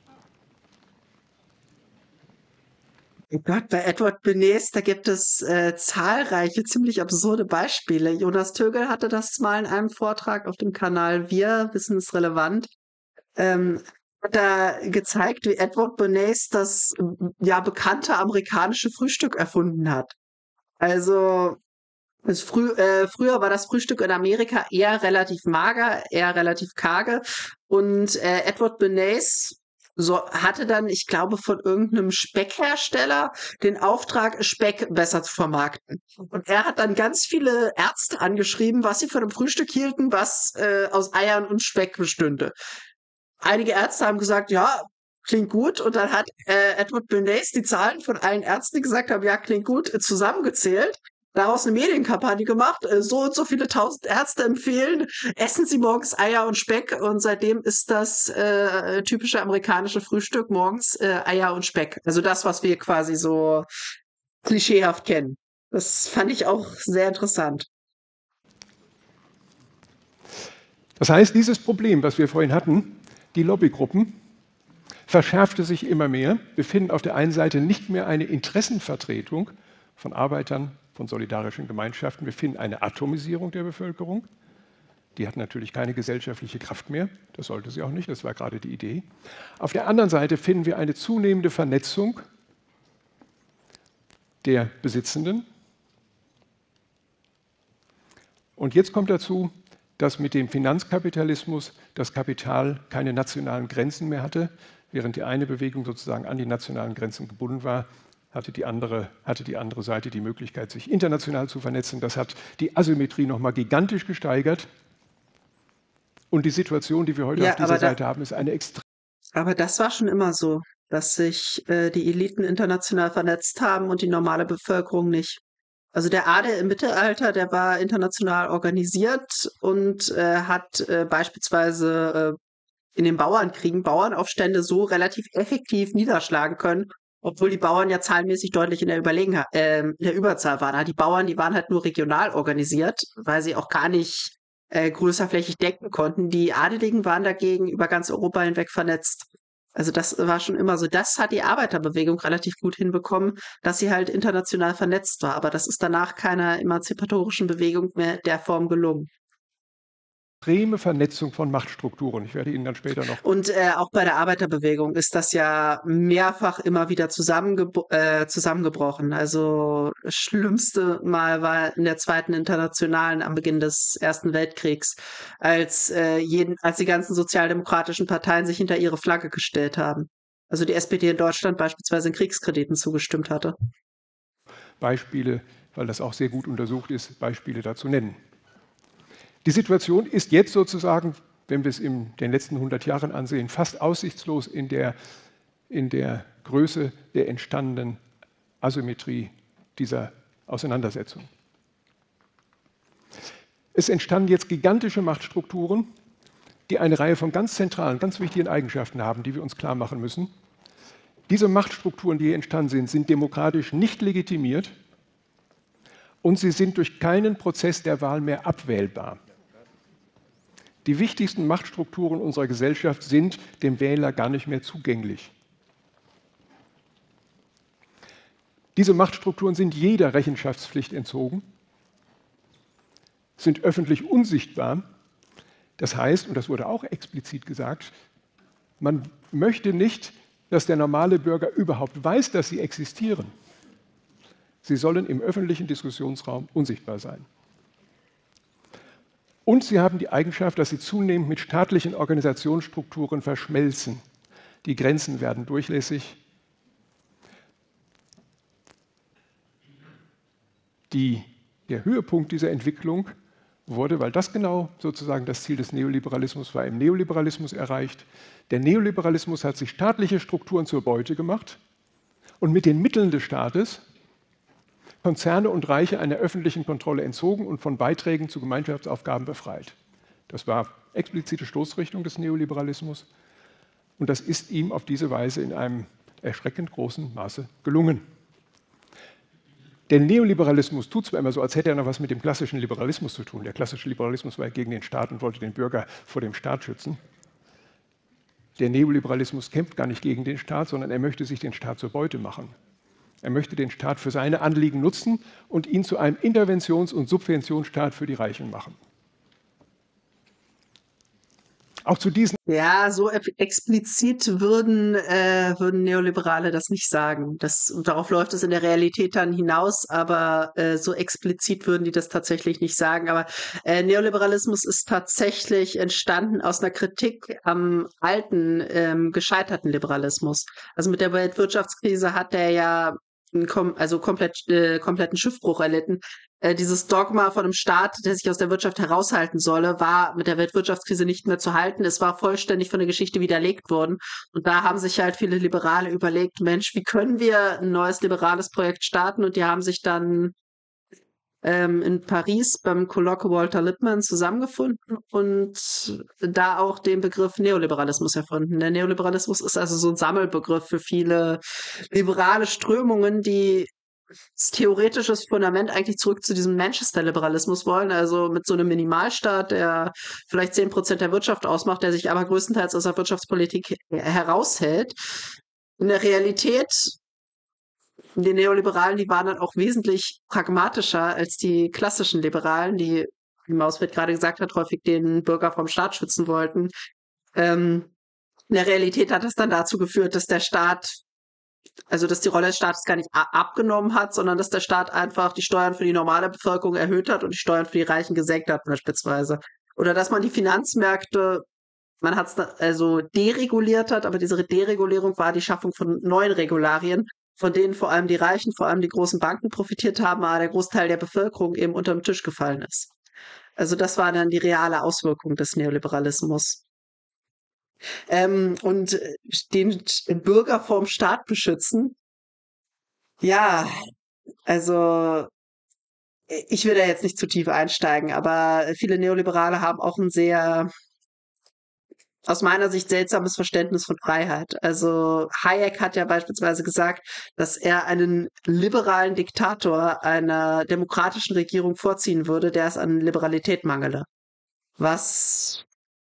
Oh Gott, bei Edward Bernays, da gibt es äh, zahlreiche, ziemlich absurde Beispiele. Jonas Tögel hatte das mal in einem Vortrag auf dem Kanal Wir, Wissen ist relevant, ähm, hat da gezeigt, wie Edward Bernays das ähm, ja bekannte amerikanische Frühstück erfunden hat. Also das frü äh, früher war das Frühstück in Amerika eher relativ mager, eher relativ karge. Und äh, Edward Bernays so, hatte dann, ich glaube, von irgendeinem Speckhersteller den Auftrag, Speck besser zu vermarkten. Und er hat dann ganz viele Ärzte angeschrieben, was sie von einem Frühstück hielten, was äh, aus Eiern und Speck bestünde. Einige Ärzte haben gesagt, ja, klingt gut. Und dann hat äh, Edward Bernays die Zahlen von allen Ärzten, die gesagt haben, ja, klingt gut, äh, zusammengezählt. Daraus eine Medienkampagne gemacht. Äh, so und so viele tausend Ärzte empfehlen, essen Sie morgens Eier und Speck. Und seitdem ist das äh, typische amerikanische Frühstück morgens äh, Eier und Speck. Also das, was wir quasi so klischeehaft kennen. Das fand ich auch sehr interessant. Das heißt, dieses Problem, was wir vorhin hatten, die Lobbygruppen, verschärfte sich immer mehr. Wir finden auf der einen Seite nicht mehr eine Interessenvertretung von Arbeitern, von solidarischen Gemeinschaften. Wir finden eine Atomisierung der Bevölkerung. Die hat natürlich keine gesellschaftliche Kraft mehr. Das sollte sie auch nicht. Das war gerade die Idee. Auf der anderen Seite finden wir eine zunehmende Vernetzung der Besitzenden. Und jetzt kommt dazu, dass mit dem Finanzkapitalismus das Kapital keine nationalen Grenzen mehr hatte. Während die eine Bewegung sozusagen an die nationalen Grenzen gebunden war, hatte die andere, hatte die andere Seite die Möglichkeit, sich international zu vernetzen. Das hat die Asymmetrie nochmal gigantisch gesteigert. Und die Situation, die wir heute Ja, auf dieser aber da, Seite haben, ist eine extrem. aber das war schon immer so, dass sich äh, die Eliten international vernetzt haben und die normale Bevölkerung nicht. Also der Adel im Mittelalter, der war international organisiert und äh, hat äh, beispielsweise äh, in den Bauernkriegen Bauernaufstände so relativ effektiv niederschlagen können, obwohl die Bauern ja zahlenmäßig deutlich in der Überlegenheit, äh, in der Überzahl waren. Die Bauern, die waren halt nur regional organisiert, weil sie auch gar nicht äh, größerflächig denken konnten. Die Adeligen waren dagegen über ganz Europa hinweg vernetzt. Also das war schon immer so. Das hat die Arbeiterbewegung relativ gut hinbekommen, dass sie halt international vernetzt war. Aber das ist danach keiner emanzipatorischen Bewegung mehr der Form gelungen. extreme Vernetzung von Machtstrukturen. Ich werde Ihnen dann später noch. Und äh, auch bei der Arbeiterbewegung ist das ja mehrfach immer wieder zusammengebo äh, zusammengebrochen. Also das schlimmste Mal war in der Zweiten Internationalen am Beginn des Ersten Weltkriegs, als, äh, jeden, als die ganzen sozialdemokratischen Parteien sich hinter ihre Flagge gestellt haben. Also die S P D in Deutschland beispielsweise in Kriegskrediten zugestimmt hatte. Beispiele, weil das auch sehr gut untersucht ist, Beispiele dazu nennen. Die Situation ist jetzt sozusagen, wenn wir es in den letzten hundert Jahren ansehen, fast aussichtslos in der, in der Größe der entstandenen Asymmetrie dieser Auseinandersetzung. Es entstanden jetzt gigantische Machtstrukturen, die eine Reihe von ganz zentralen, ganz wichtigen Eigenschaften haben, die wir uns klar machen müssen. Diese Machtstrukturen, die hier entstanden sind, sind demokratisch nicht legitimiert und sie sind durch keinen Prozess der Wahl mehr abwählbar. Die wichtigsten Machtstrukturen unserer Gesellschaft sind dem Wähler gar nicht mehr zugänglich. Diese Machtstrukturen sind jeder Rechenschaftspflicht entzogen, sind öffentlich unsichtbar. Das heißt, und das wurde auch explizit gesagt, man möchte nicht, dass der normale Bürger überhaupt weiß, dass sie existieren. Sie sollen im öffentlichen Diskussionsraum unsichtbar sein. Und sie haben die Eigenschaft, dass sie zunehmend mit staatlichen Organisationsstrukturen verschmelzen. Die Grenzen werden durchlässig, Die, der Höhepunkt dieser Entwicklung wurde, weil das genau sozusagen das Ziel des Neoliberalismus war, im Neoliberalismus erreicht. Der Neoliberalismus hat sich staatliche Strukturen zur Beute gemacht und mit den Mitteln des Staates Konzerne und Reiche einer öffentlichen Kontrolle entzogen und von Beiträgen zu Gemeinschaftsaufgaben befreit. Das war explizite Stoßrichtung des Neoliberalismus und das ist ihm auf diese Weise in einem erschreckend großen Maße gelungen. Der Neoliberalismus tut zwar immer so, als hätte er noch was mit dem klassischen Liberalismus zu tun. Der klassische Liberalismus war gegen den Staat und wollte den Bürger vor dem Staat schützen. Der Neoliberalismus kämpft gar nicht gegen den Staat, sondern er möchte sich den Staat zur Beute machen. Er möchte den Staat für seine Anliegen nutzen und ihn zu einem Interventions- und Subventionsstaat für die Reichen machen. Auch zu diesen Ja, so ep- explizit würden, äh, würden Neoliberale das nicht sagen. Das, darauf läuft es in der Realität dann hinaus, aber äh, so explizit würden die das tatsächlich nicht sagen. Aber äh, Neoliberalismus ist tatsächlich entstanden aus einer Kritik am alten, ähm, gescheiterten Liberalismus. Also mit der Weltwirtschaftskrise hat der ja einen kom also komplett, äh, kompletten Schiffbruch erlitten. Äh, dieses Dogma von einem Staat, der sich aus der Wirtschaft heraushalten solle, war mit der Weltwirtschaftskrise nicht mehr zu halten. Es war vollständig von der Geschichte widerlegt worden. Und da haben sich halt viele Liberale überlegt, Mensch, wie können wir ein neues liberales Projekt starten? Und die haben sich dann ähm, in Paris beim Kolloque Walter Lippmann zusammengefunden und da auch den Begriff Neoliberalismus erfunden. Der Neoliberalismus ist also so ein Sammelbegriff für viele liberale Strömungen, die das theoretisches Fundament eigentlich zurück zu diesem Manchester-Liberalismus wollen, also mit so einem Minimalstaat, der vielleicht zehn Prozent der Wirtschaft ausmacht, der sich aber größtenteils aus der Wirtschaftspolitik heraushält. In der Realität, die Neoliberalen, die waren dann auch wesentlich pragmatischer als die klassischen Liberalen, die, wie Mausfeld gerade gesagt hat, häufig den Bürger vom Staat schützen wollten. Ähm, in der Realität hat es dann dazu geführt, dass der Staat Also, dass die Rolle des Staates gar nicht a abgenommen hat, sondern dass der Staat einfach die Steuern für die normale Bevölkerung erhöht hat und die Steuern für die Reichen gesenkt hat beispielsweise. Oder dass man die Finanzmärkte man hat's da also dereguliert hat, aber diese Deregulierung war die Schaffung von neuen Regularien, von denen vor allem die Reichen, vor allem die großen Banken profitiert haben, aber der Großteil der Bevölkerung eben unterm Tisch gefallen ist. Also, das war dann die reale Auswirkung des Neoliberalismus. Ähm, und äh, den Bürger vorm Staat beschützen, ja, also äh, ich will da jetzt nicht zu tief einsteigen, aber viele Neoliberale haben auch ein sehr, aus meiner Sicht, seltsames Verständnis von Freiheit. Also Hayek hat ja beispielsweise gesagt, dass er einen liberalen Diktator einer demokratischen Regierung vorziehen würde, der es an Liberalität mangele. Was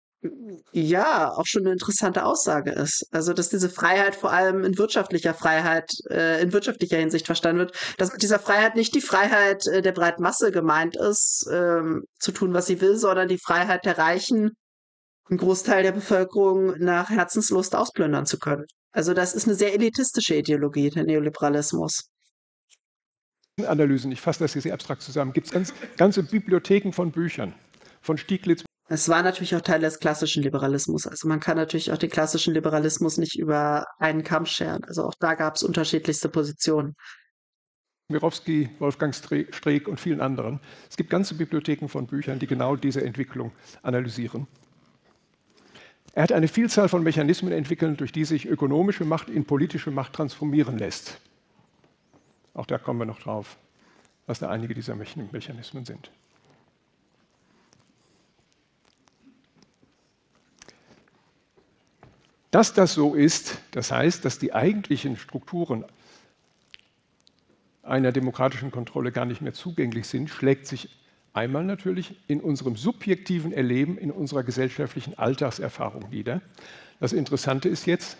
ja auch schon eine interessante Aussage ist. Also, dass diese Freiheit vor allem in wirtschaftlicher Freiheit, äh, in wirtschaftlicher Hinsicht verstanden wird, dass mit dieser Freiheit nicht die Freiheit äh, der breiten Masse gemeint ist, ähm, zu tun, was sie will, sondern die Freiheit der Reichen, einen Großteil der Bevölkerung nach Herzenslust ausplündern zu können. Also, das ist eine sehr elitistische Ideologie, der Neoliberalismus. Analysen, ich fasse das hier sehr abstrakt zusammen, gibt es ganz, ganze Bibliotheken von Büchern, von Stieglitz. Es war natürlich auch Teil des klassischen Liberalismus. Also man kann natürlich auch den klassischen Liberalismus nicht über einen Kamm scheren. Also auch da gab es unterschiedlichste Positionen. Mirowski, Wolfgang Streeck und vielen anderen. Es gibt ganze Bibliotheken von Büchern, die genau diese Entwicklung analysieren. Er hat eine Vielzahl von Mechanismen entwickelt, durch die sich ökonomische Macht in politische Macht transformieren lässt. Auch da kommen wir noch drauf, was da einige dieser Mechanismen sind. Dass das so ist, das heißt, dass die eigentlichen Strukturen einer demokratischen Kontrolle gar nicht mehr zugänglich sind, schlägt sich einmal natürlich in unserem subjektiven Erleben, in unserer gesellschaftlichen Alltagserfahrung nieder. Das Interessante ist jetzt,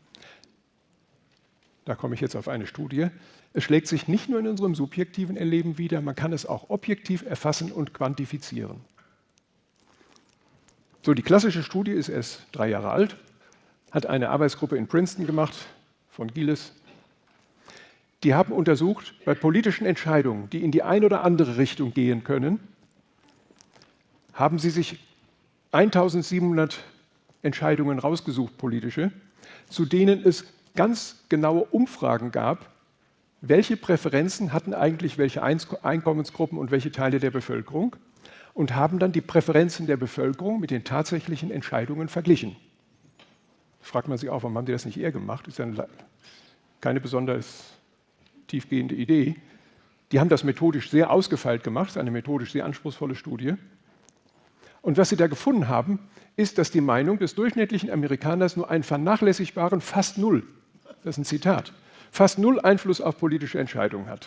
da komme ich jetzt auf eine Studie, es schlägt sich nicht nur in unserem subjektiven Erleben nieder, man kann es auch objektiv erfassen und quantifizieren. So, die klassische Studie ist erst drei Jahre alt, hat eine Arbeitsgruppe in Princeton gemacht, von Giles. Die haben untersucht, bei politischen Entscheidungen, die in die eine oder andere Richtung gehen können, haben sie sich eintausendsiebenhundert Entscheidungen rausgesucht, politische, zu denen es ganz genaue Umfragen gab, welche Präferenzen hatten eigentlich welche Einkommensgruppen und welche Teile der Bevölkerung und haben dann die Präferenzen der Bevölkerung mit den tatsächlichen Entscheidungen verglichen. Da fragt man sich auch, warum haben die das nicht eher gemacht? Ist ja keine besonders tiefgehende Idee. Die haben das methodisch sehr ausgefeilt gemacht, das ist eine methodisch sehr anspruchsvolle Studie. Und was sie da gefunden haben, ist, dass die Meinung des durchschnittlichen Amerikaners nur einen vernachlässigbaren fast null, das ist ein Zitat, fast null Einfluss auf politische Entscheidungen hat.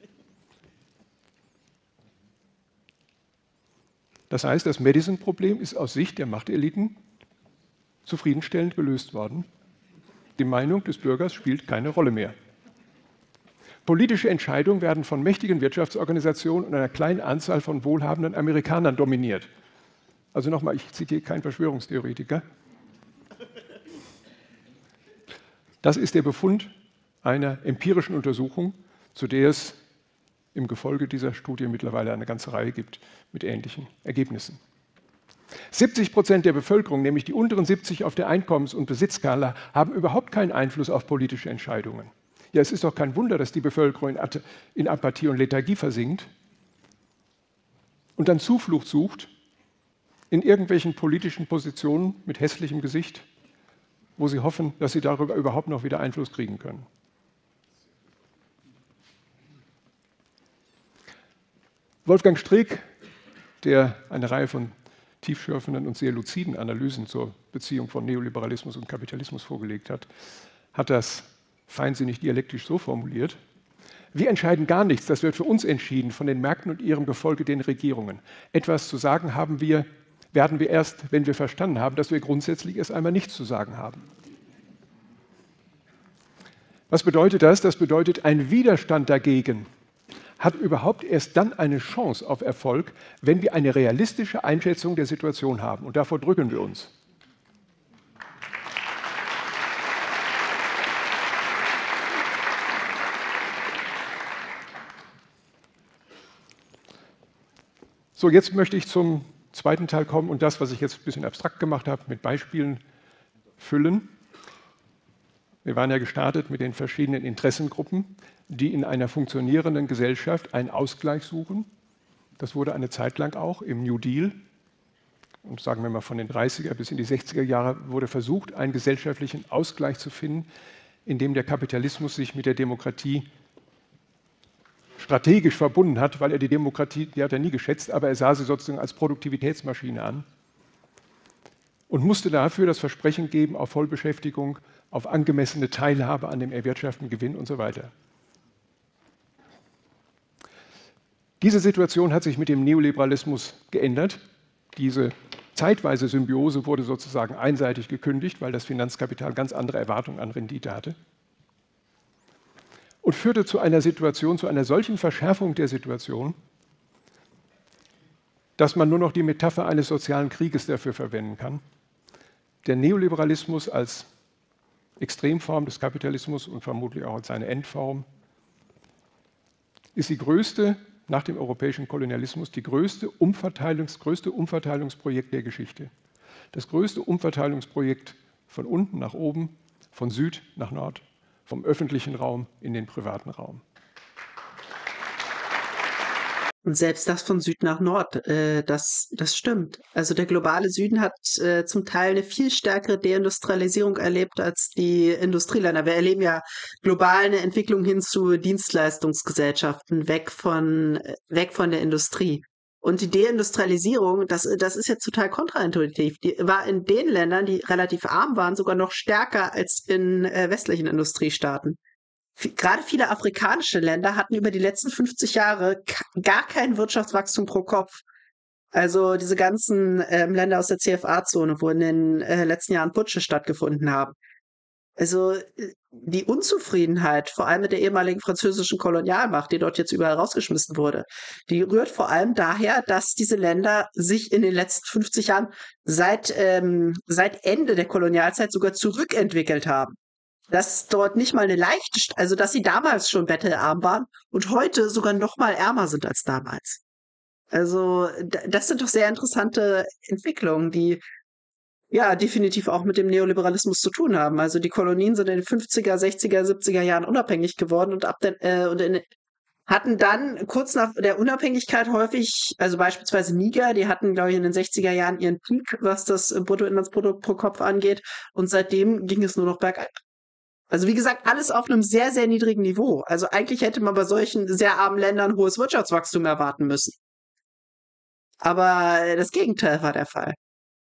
Das heißt, das Madison-Problem ist aus Sicht der Machteliten zufriedenstellend gelöst worden. Die Meinung des Bürgers spielt keine Rolle mehr. Politische Entscheidungen werden von mächtigen Wirtschaftsorganisationen und einer kleinen Anzahl von wohlhabenden Amerikanern dominiert. Also nochmal, ich zitiere keinen Verschwörungstheoretiker. Das ist der Befund einer empirischen Untersuchung, zu der es im Gefolge dieser Studie mittlerweile eine ganze Reihe gibt mit ähnlichen Ergebnissen. siebzig Prozent der Bevölkerung, nämlich die unteren siebzig auf der Einkommens- und Besitzskala, haben überhaupt keinen Einfluss auf politische Entscheidungen. Ja, es ist doch kein Wunder, dass die Bevölkerung in Apathie und Lethargie versinkt und dann Zuflucht sucht in irgendwelchen politischen Positionen mit hässlichem Gesicht, wo sie hoffen, dass sie darüber überhaupt noch wieder Einfluss kriegen können. Wolfgang Streeck, der eine Reihe von tiefschürfenden und sehr luziden Analysen zur Beziehung von Neoliberalismus und Kapitalismus vorgelegt hat, hat das feinsinnig dialektisch so formuliert: Wir entscheiden gar nichts, das wird für uns entschieden von den Märkten und ihrem Gefolge den Regierungen. Etwas zu sagen haben wir, werden wir erst, wenn wir verstanden haben, dass wir grundsätzlich erst einmal nichts zu sagen haben. Was bedeutet das? Das bedeutet, ein Widerstand dagegen hat überhaupt erst dann eine Chance auf Erfolg, wenn wir eine realistische Einschätzung der Situation haben. Und davor drücken wir uns. So, jetzt möchte ich zum zweiten Teil kommen und das, was ich jetzt ein bisschen abstrakt gemacht habe, mit Beispielen füllen. Wir waren ja gestartet mit den verschiedenen Interessengruppen, die in einer funktionierenden Gesellschaft einen Ausgleich suchen. Das wurde eine Zeit lang auch im New Deal, und sagen wir mal von den dreißiger bis in die sechziger Jahre, wurde versucht, einen gesellschaftlichen Ausgleich zu finden, in dem der Kapitalismus sich mit der Demokratie strategisch verbunden hat, weil er die Demokratie, die hat er nie geschätzt, aber er sah sie sozusagen als Produktivitätsmaschine an und musste dafür das Versprechen geben auf Vollbeschäftigung, auf angemessene Teilhabe an dem erwirtschafteten Gewinn und so weiter. Diese Situation hat sich mit dem Neoliberalismus geändert. Diese zeitweise Symbiose wurde sozusagen einseitig gekündigt, weil das Finanzkapital ganz andere Erwartungen an Rendite hatte. Und führte zu einer Situation, zu einer solchen Verschärfung der Situation, dass man nur noch die Metapher eines sozialen Krieges dafür verwenden kann. Der Neoliberalismus als Extremform des Kapitalismus und vermutlich auch als seine Endform ist die größte, nach dem europäischen Kolonialismus, die größte Umverteilungs, größte Umverteilungsprojekt der Geschichte. Das größte Umverteilungsprojekt von unten nach oben, von Süd nach Nord, vom öffentlichen Raum in den privaten Raum. Und selbst das von Süd nach Nord, äh, das, das stimmt. Also der globale Süden hat äh, zum Teil eine viel stärkere Deindustrialisierung erlebt als die Industrieländer. Wir erleben ja global eine Entwicklung hin zu Dienstleistungsgesellschaften, weg von, weg von der Industrie. Und die Deindustrialisierung, das, das ist jetzt total kontraintuitiv. Die war in den Ländern, die relativ arm waren, sogar noch stärker als in äh, westlichen Industriestaaten. Gerade viele afrikanische Länder hatten über die letzten fünfzig Jahre gar kein Wirtschaftswachstum pro Kopf. Also diese ganzen ähm, Länder aus der C F A-Zone, wo in den äh, letzten Jahren Putsche stattgefunden haben. Also die Unzufriedenheit, vor allem mit der ehemaligen französischen Kolonialmacht, die dort jetzt überall rausgeschmissen wurde, die rührt vor allem daher, dass diese Länder sich in den letzten fünfzig Jahren seit, ähm, seit Ende der Kolonialzeit sogar zurückentwickelt haben. Dass dort nicht mal eine leichte, also dass sie damals schon bettelarm waren und heute sogar noch mal ärmer sind als damals. Also das sind doch sehr interessante Entwicklungen, die ja, definitiv auch mit dem Neoliberalismus zu tun haben. Also die Kolonien sind in den fünfziger, sechziger, siebziger Jahren unabhängig geworden und ab den, äh, und in, hatten dann kurz nach der Unabhängigkeit häufig, also beispielsweise Niger, die hatten, glaube ich, in den sechziger Jahren ihren Peak, was das Bruttoinlandsprodukt pro Kopf angeht. Und seitdem ging es nur noch bergab. Also wie gesagt, alles auf einem sehr, sehr niedrigen Niveau. Also eigentlich hätte man bei solchen sehr armen Ländern hohes Wirtschaftswachstum erwarten müssen. Aber äh, das Gegenteil war der Fall.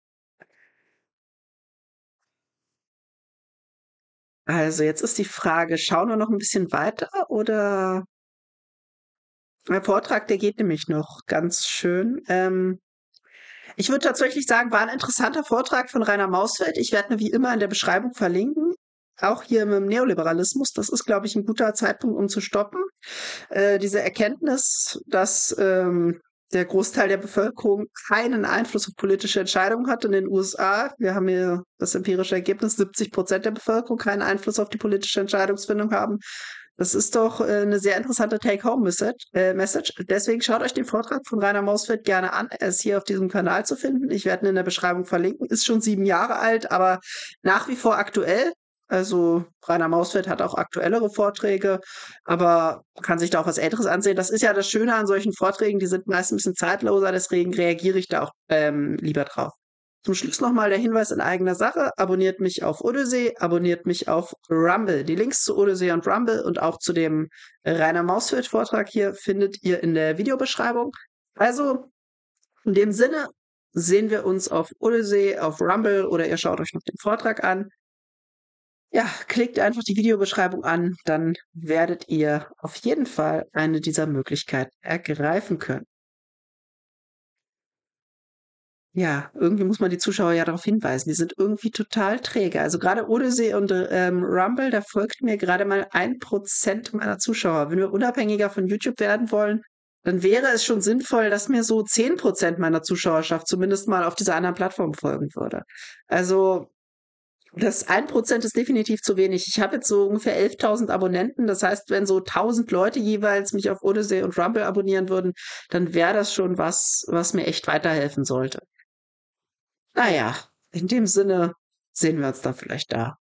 Also jetzt ist die Frage, schauen wir noch ein bisschen weiter oder der Vortrag, der geht nämlich noch ganz schön. Ähm, ich würde tatsächlich sagen, war ein interessanter Vortrag von Rainer Mausfeld. Ich werde ihn wie immer in der Beschreibung verlinken. Auch hier mit dem Neoliberalismus. Das ist, glaube ich, ein guter Zeitpunkt, um zu stoppen. Äh, diese Erkenntnis, dass ähm, der Großteil der Bevölkerung keinen Einfluss auf politische Entscheidungen hat in den U S A. Wir haben hier das empirische Ergebnis, siebzig Prozent der Bevölkerung keinen Einfluss auf die politische Entscheidungsfindung haben. Das ist doch äh, eine sehr interessante Take-Home-Message. Äh, Message. Deswegen schaut euch den Vortrag von Rainer Mausfeld gerne an. Er ist hier auf diesem Kanal zu finden. Ich werde ihn in der Beschreibung verlinken. Ist schon sieben Jahre alt, aber nach wie vor aktuell. Also Rainer Mausfeld hat auch aktuellere Vorträge, aber man kann sich da auch was Älteres ansehen. Das ist ja das Schöne an solchen Vorträgen, die sind meist ein bisschen zeitloser, deswegen reagiere ich da auch ähm, lieber drauf. Zum Schluss nochmal der Hinweis in eigener Sache. Abonniert mich auf Odyssey, abonniert mich auf Rumble. Die Links zu Odyssey und Rumble und auch zu dem Rainer Mausfeld-Vortrag hier findet ihr in der Videobeschreibung. Also, in dem Sinne sehen wir uns auf Odyssey, auf Rumble oder ihr schaut euch noch den Vortrag an. Ja, klickt einfach die Videobeschreibung an, dann werdet ihr auf jeden Fall eine dieser Möglichkeiten ergreifen können. Ja, irgendwie muss man die Zuschauer ja darauf hinweisen. Die sind irgendwie total träge. Also gerade Odyssey und ähm, Rumble, da folgt mir gerade mal ein Prozent meiner Zuschauer. Wenn wir unabhängiger von YouTube werden wollen, dann wäre es schon sinnvoll, dass mir so zehn Prozent meiner Zuschauerschaft zumindest mal auf dieser anderen Plattform folgen würde. Also das ein Prozent ist definitiv zu wenig. Ich habe jetzt so ungefähr elftausend Abonnenten. Das heißt, wenn so tausend Leute jeweils mich auf Odyssey und Rumble abonnieren würden, dann wäre das schon was, was mir echt weiterhelfen sollte. Naja, in dem Sinne sehen wir uns dann vielleicht da.